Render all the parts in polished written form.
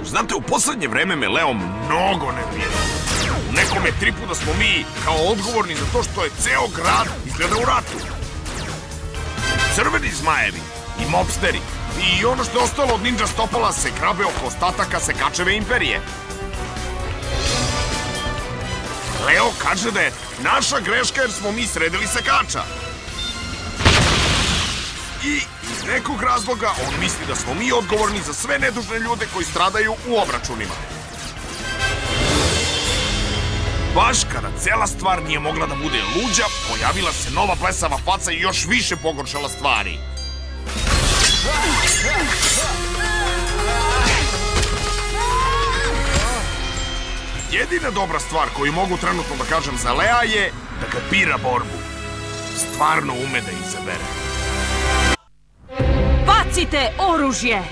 Znate, u poslednje vreme me Leo mnogo nervira. U nekom je tripu da smo mi kao odgovorni za to što je ceo grad izgleda u ratu. Crveni zmajevi i mobsteri i ono što je ostalo od ninja stopala se grabe oko ostataka Sekačeve imperije. Leo kaže da je naša greška jer smo mi sredili Sekača. I iz nekog razloga on misli da smo mi odgovorni za sve nedužne ljude koji stradaju u obračunima. Baš kada cela stvar nije mogla da bude luđa, pojavila se nova blesava faca i još više pogoršala stvari. Jedina dobra stvar koju mogu trenutno da kažem za Lea je da kad bira borbu, stvarno ume da izabere. Bacite oružje!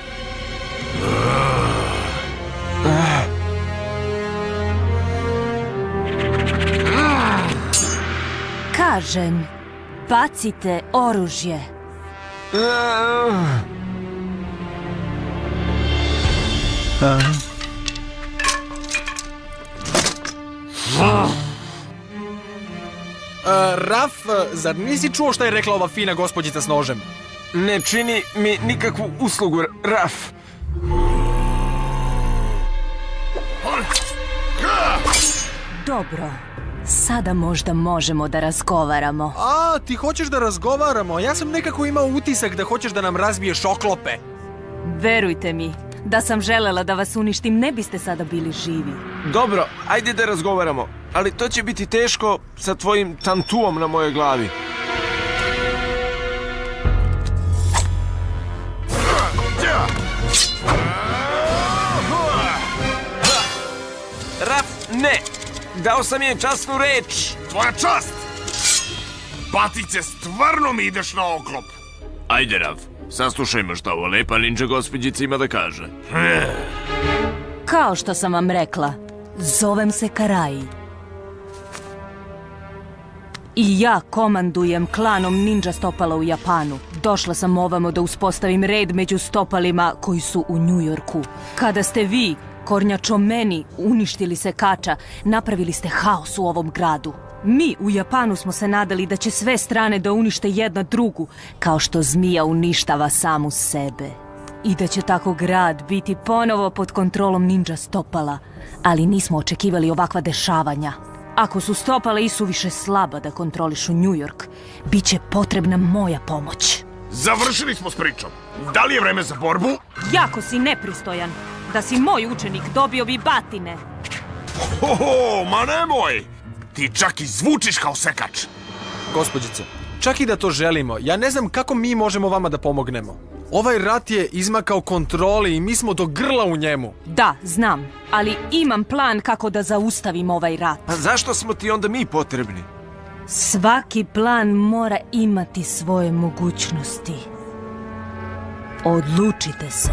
Kažem, bacite oružje. Raf, zar nisi čuo šta je rekla ova fina gospođica s nožem? Ne čini mi nikakvu uslugu, Raf. Dobro, sada možda možemo da razgovaramo. A, ti hoćeš da razgovaramo? Ja sam nekako imao utisak da hoćeš da nam razbiješ oklope. Verujte mi, da sam želela da vas uništim, ne biste sada bili živi. Dobro, ajde da razgovaramo, ali to će biti teško sa tvojim tantuom na mojoj glavi. Raf, ne! Dao sam je časnu reč! Tvoja čast! Batice, stvarno mi ideš na oklop! Ajde, Raf, saslušajmo šta ova lepa ninja gospođica ima da kaže. Kao što sam vam rekla, zovem se Karai. I ja komandujem klanom ninja stopala u Japanu. Došla sam ovamo da uspostavim red među stopalima koji su u Njujorku. Kada ste vi, kornjačo meni, uništili Sekača, napravili ste haos u ovom gradu. Mi u Japanu smo se nadali da će sve strane da unište jedna drugu, kao što zmija uništava samu sebe. I da će tako grad biti ponovo pod kontrolom ninja stopala, ali nismo očekivali ovakva dešavanja. Ako su stopala isuviše slaba da kontrolišu Njujork, bit će potrebna moja pomoć. Završili smo s pričom. Da li je vreme za borbu? Jako si nepristojan. Da si moj učenik, dobio bi batine. Hoho, ma nemoj! Ti čak i zvučiš kao Sekač. Gospođice, čak i da to želimo, ja ne znam kako mi možemo vama da pomognemo. Ovaj rat je izmakao kontroli i mi smo do grla u njemu. Da, znam, ali imam plan kako da zaustavim ovaj rat. Pa zašto smo ti onda mi potrebni? Svaki plan mora imati svoje mogućnosti. Odlučite se.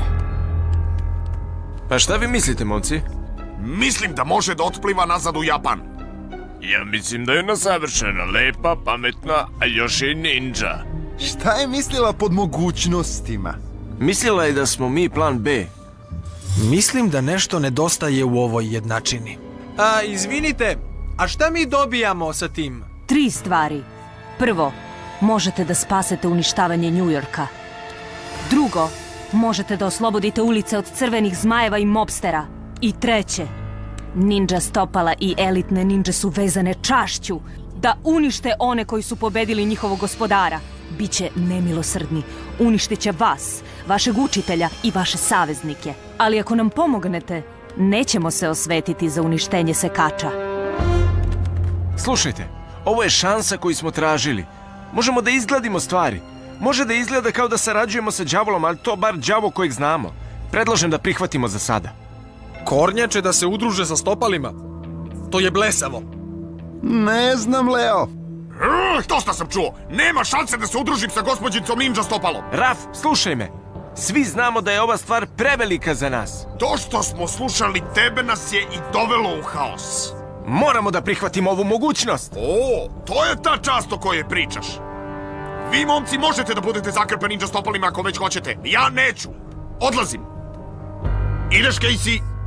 Pa šta vi mislite, momci? Mislim da može da otpliva nazad u Japan. Ja mislim da je ona savršena, lepa, pametna, a još je i ninja. Šta je mislila pod mogućnostima? Mislila je da smo mi plan B. Mislim da nešto nedostaje u ovoj jednačini. Izvinite, a šta mi dobijamo sa tim? 3 stvari. Prvo, možete da spasete uništavanje Njujorka. Drugo, možete da oslobodite ulice od crvenih zmajeva i mobstera. I treće, ninja stopala i elitne ninja su vezane čašću da unište one koji su pobedili njihovog gospodara. Biće nemilosrdni, uništit će vas, vašeg učitelja i vaše saveznike. Ali ako nam pomognete, nećemo se osvetiti za uništenje Sekača. Slušajte, ovo je šansa koju smo tražili. Možemo da izgladimo stvari. Može da izgleda kao da sarađujemo sa đavolom, ali to bar đavo kojeg znamo. Predlažem da prihvatimo za sada. Kornjače da se udruže sa stopalima? To je blesavo. Ne znam, Leo. To što sam čuo. Nema šanse da se udružim sa gospođicom ninja stopalom. Raf, slušaj me. Svi znamo da je ova stvar prevelika za nas. To što smo slušali tebe nas je i dovelo u haos. Moramo da prihvatimo ovu mogućnost. O, to je ta čast o kojoj pričaš. Vi, momci, možete da budete zakrpeni ninja stopalima ako već hoćete. Ja neću. Odlazim. Ideš, Casey?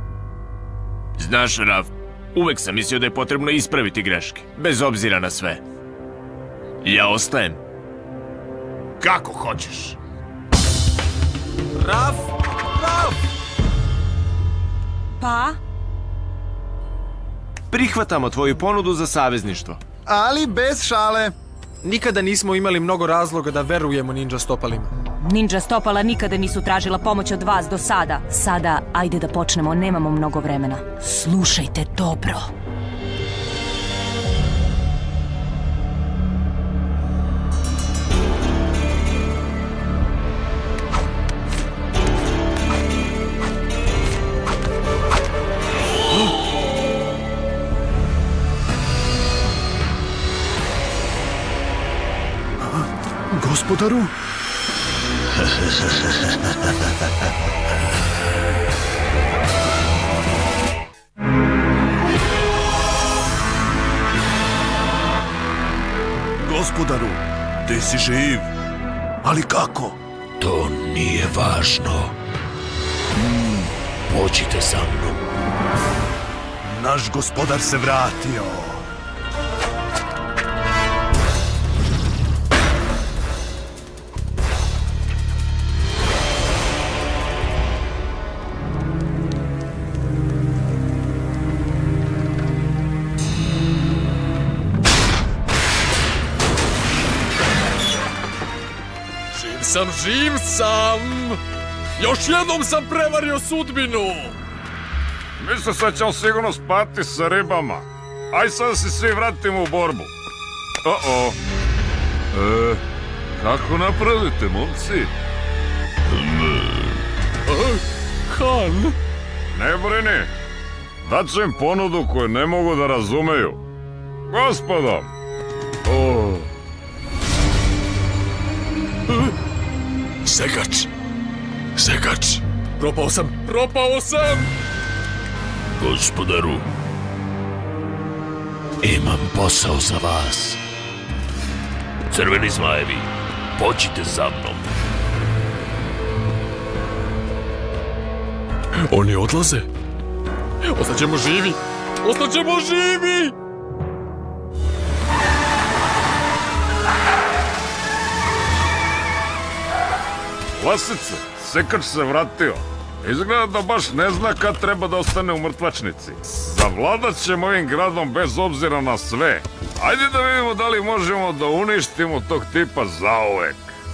Znaš, Raf, uvek sam mislio da je potrebno ispraviti greške, bez obzira na sve. Ja ostajem. Kako hoćeš. Raf! Raf! Pa? Prihvatamo tvoju ponudu za savezništvo. Ali bez šale. Nikada nismo imali mnogo razloga da verujemo ninja stopalima. Ninja stopala nikada nisu tražila pomoć od vas do sada. Sada, ajde da počnemo, nemamo mnogo vremena. Slušajte dobro. Gospodaru? Gospodaru, ti si živ. Ali kako? To nije važno. Pođite sa mnom. Naš gospodar se vratio. Živ sam! Još jednom sam prevario sudbinu! Mislio sad ćemo sigurno spati sa ribama. Aj sad se svi vratimo u borbu. Kako napravite, momci? Han! Ne brini. Daću im ponudu koju ne mogu da razumeju. Gospodo! Sekač! Propao sam! Gospodaru, imam posao za vas. Crveni zmajevi, pođite za mnom. Oni odlaze. Ostaćemo živi! Lasice, Sekač se vratio. Izgleda da baš ne zna kad treba da ostane u mrtvačnici. Zavladat ćemo ovim gradom bez obzira na sve. Ajde da vidimo da li možemo da uništimo tog tipa zauvek.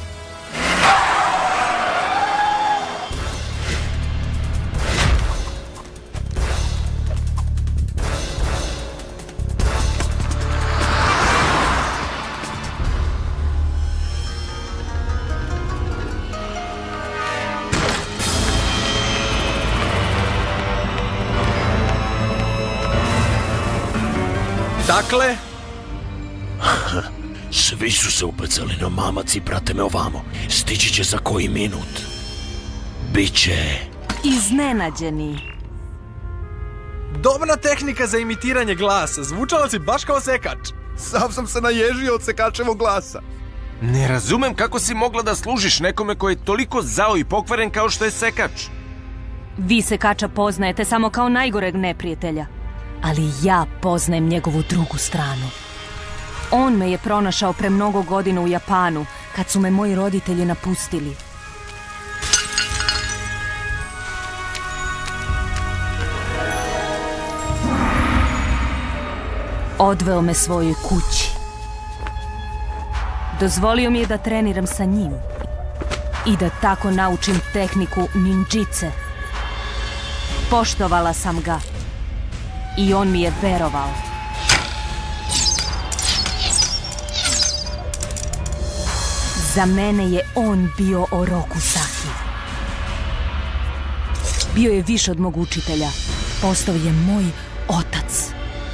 Dakle? Svi su se upecali na mamac i prate me ovamo. Stići će za koji minut. Biće... Iznenađeni. Dobra tehnika za imitiranje glasa. Zvučala si baš kao Sekač. Sam sam se naježio od Sekačevog glasa. Ne razumem kako si mogla da služiš nekome koji je toliko zao i pokvaren kao što je Sekač. Vi Sekača poznajete samo kao najgoreg neprijatelja. Ali ja poznajem njegovu drugu stranu. On me je pronašao pre mnogo godina u Japanu, kad su me moji roditelji napustili. Odveo me svojoj kući. Dozvolio mi je da treniram sa njim i da tako naučim tehniku ninjice. Poštovala sam ga i on mi je verovao. Za mene je on bio Oroku Saki. Bio je više od mog učitelja. Postao je moj otac.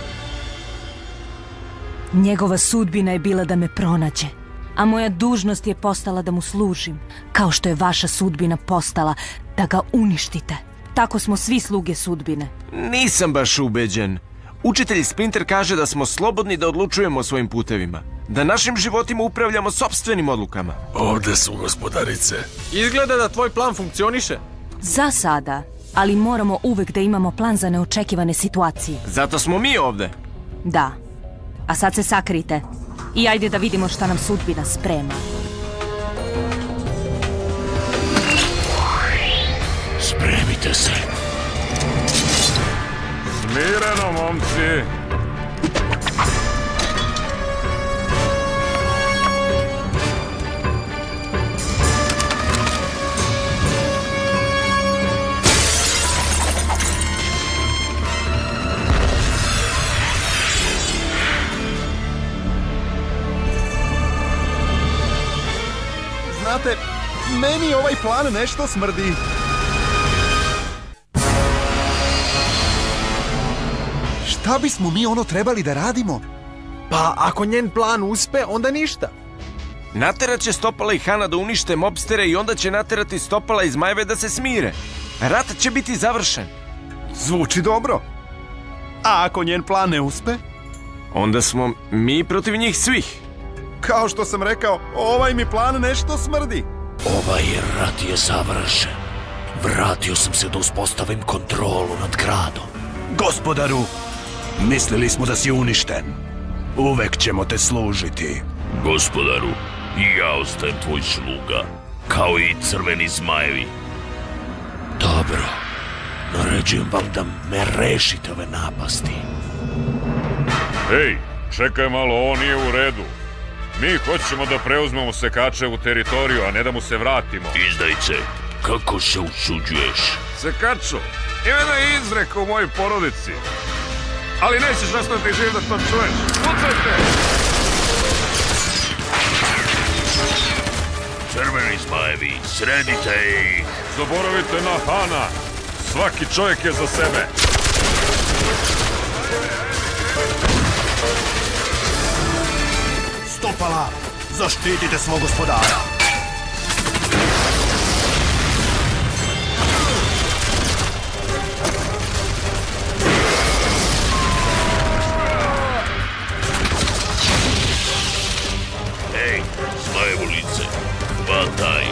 Njegova sudbina je bila da me pronađe, a moja dužnost je postala da mu služim, kao što je vaša sudbina postala da ga uništite. Tako smo svi sluge sudbine. Nisam baš ubeđen. Učitelj Splinter kaže da smo slobodni da odlučujemo o svojim putevima. Da našim životima upravljamo sopstvenim odlukama. Ovde su, gospodarice. Izgleda da tvoj plan funkcioniše. Za sada. ali moramo uvek da imamo plan za neočekivane situacije. Zato smo mi ovde. Da. A sad se sakrite. I ajde da vidimo šta nam sudbina sprema. Spremite se. Smireno, momci. Znate, meni ovaj plan nešto smrdi. Šta bismo mi ono trebali da radimo? Pa ako njen plan uspe, onda ništa. Naterat će Stopala i Hana da unište mobstere i onda će naterati Stopala i Zmajeve da se smire. Rat će biti završen. Zvuči dobro. A ako njen plan ne uspe? Onda smo mi protiv njih svih. Kao što sam rekao, ovaj mi plan nešto smrdi. Ovaj rat je završen. Vratio sam se da uspostavim kontrolu nad gradom. Gospodaru, mislili smo da si uništen. Uvek ćemo te služiti. Gospodaru, i ja ostajem tvoj sluga, kao i crveni zmajevi. Dobro, naređujem vam da me rešite ove napasti. Ej, čekaj malo, ovo nije u redu. Mi hoćemo da preuzmemo Sekačevu teritoriju, a ne da mu se vratimo. Izdajce, kako se usuđuješ? Sekaču, ima jedna izreka u mojoj porodici. Ali nećeš ostati živ da to čuješ. Pucajte! Crveni zmajevi, sredite ih! Zaboravite na Hana. Svaki čovjek je za sebe. Stopala, zaštitite svog gospodara. Ej, zmajevo lice, hvataj!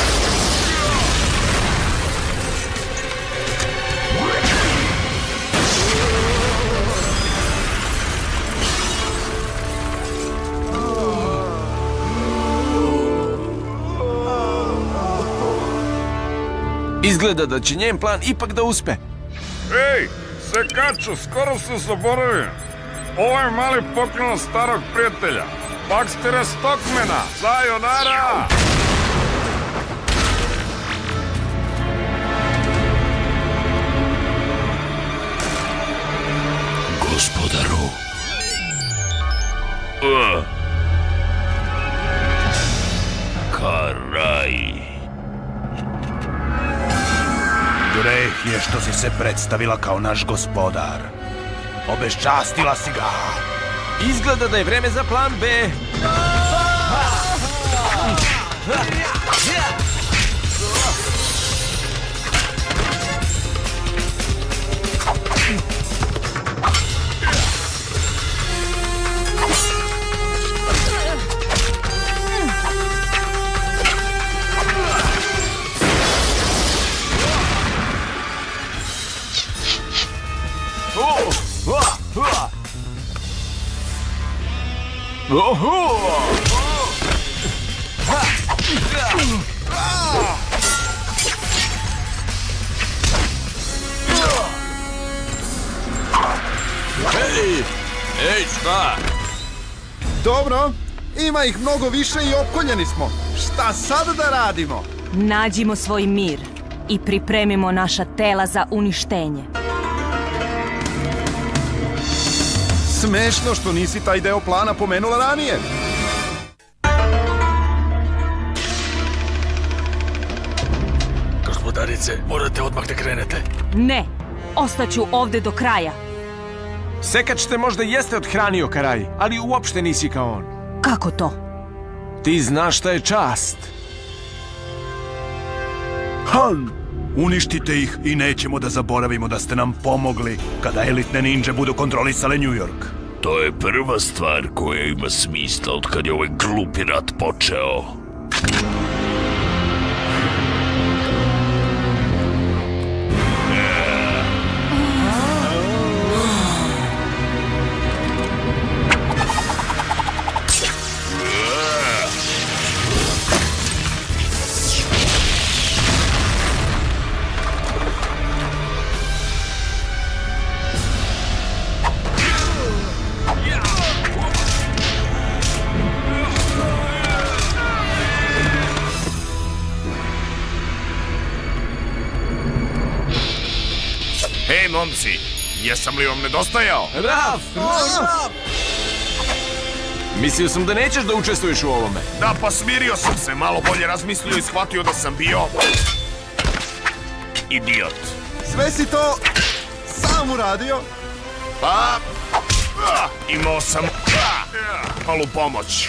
Izgleda da će njen plan ipak da uspe. Ej, Sekaču, skoro se zaboravim. Ovo je mali poklon od starog prijatelja. Baxtera Stockmana, sayonara! Gospodaru. Karaj. Greh je što si se predstavila kao naš gospodar. Obeščastila si ga. Izgleda da je vreme za plan B. Ej, šta? Dobro, ima ih mnogo više i opkoljeni smo. Šta sad da radimo? Nađimo svoj mir i pripremimo naša tela za uništenje. Smešno što nisi taj deo plana pomenula ranije. Gospodarice, morate odmah da krenete. Ne, ostaću ovde do kraja. Sekač te možda jeste odhranio, Karaj, ali uopšte nisi kao on. Kako to? Ti znaš šta je čast. Han, uništite ih i nećemo da zaboravimo da ste nam pomogli kada elitne ninđe budu kontrolisale New York. To je prva stvar koja ima smisla od kad je ovaj glupi rat počeo. Hej, momci, jesam li vam nedostajao? Raf! Mislio sam da nećeš da učestvuješ u ovome. Da, pa smirio sam se, malo bolje razmislio i shvatio da sam bio... idiot. Sve si to sam uradio? Pa... imao sam... malu pomoć.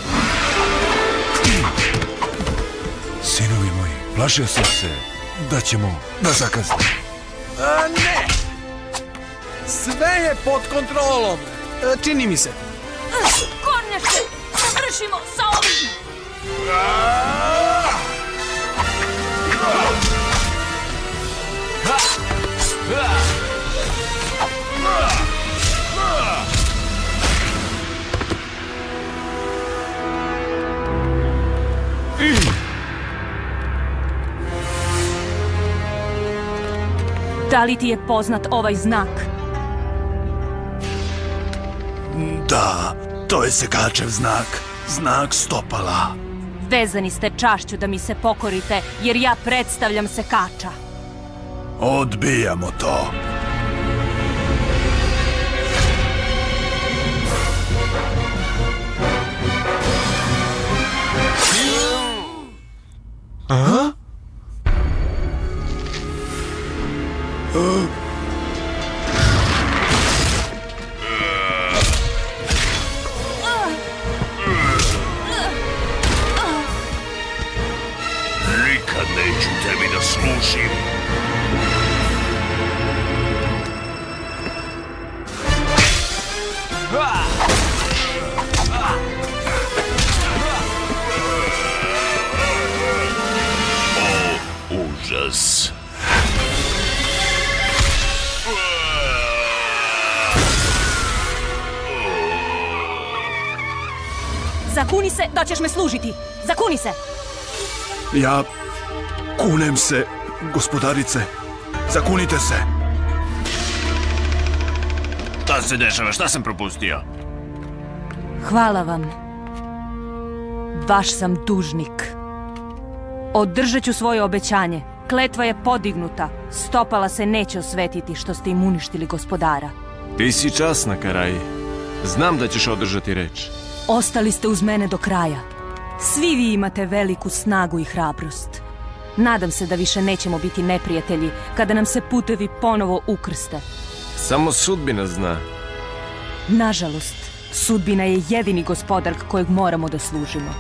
Sinovi moji, plašio sam se da ćemo da zakasnimo. Ne! Sve je pod kontrolom. Čini mi se. Kornjače, završimo sa ovim! Da li ti je poznat ovaj znak? Da, to je sekačev znak. Znak stopala. Vezani ste čašću da mi se pokorite, jer ja predstavljam sekača. Odbijamo to. Nikad neću tebi da služim. O, užas. Zakuni se da ćeš me služiti. Zakuni se. Ja kunem se, gospodarice. Zakunite se. Šta se dešava? Šta sam propustio? Hvala vam. Vaš sam dužnik. Održat ću svoje obećanje. Kletva je podignuta. Stopala se neće osvetiti što ste im uništili gospodara. Ti si časna, Karaji. Znam da ćeš održati reč. Ostali ste uz mene do kraja. Svi vi imate veliku snagu i hrabrost. Nadam se da više nećemo biti neprijatelji kada nam se putevi ponovo ukrste. Samo sudbina zna. Nažalost, sudbina je jedini gospodar kojeg moramo da služimo.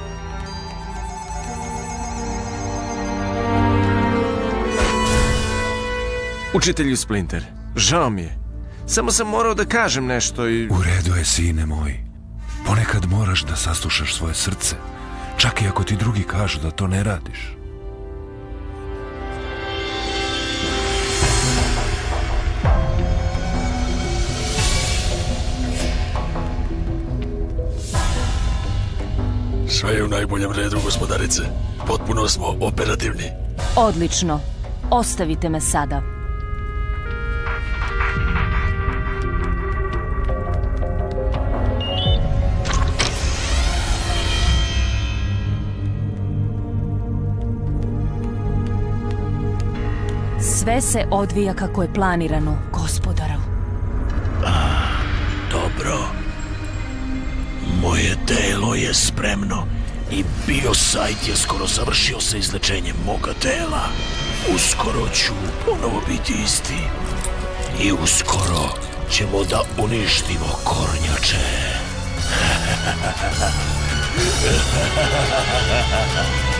Učitelju Splinter, žao mi je. Samo sam morao da kažem nešto i... U redu je, sine moj. Ponekad moraš da saslušaš svoje srce. Čak i ako ti drugi kažu da to ne radiš. Sve je u najboljem redu, gospodarice. Potpuno smo operativni. Odlično. Ostavite me sada. Sve se odvija kako je planirano, gospodaru. Dobro. Moje telo je spremno i Biosite je skoro završio sa izlečenjem moga tela. Uskoro ću ponovo biti isti. I uskoro ćemo da uništimo kornjače.